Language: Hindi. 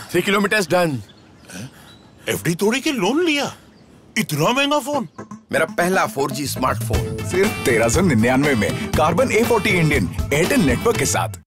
3 किलोमीटर डन। एफडी तोड़ी के लोन लिया? इतना महंगा फोन? मेरा पहला 4G स्मार्टफोन सिर्फ 1399 में। Carbon A40 Indian Airtel network के साथ।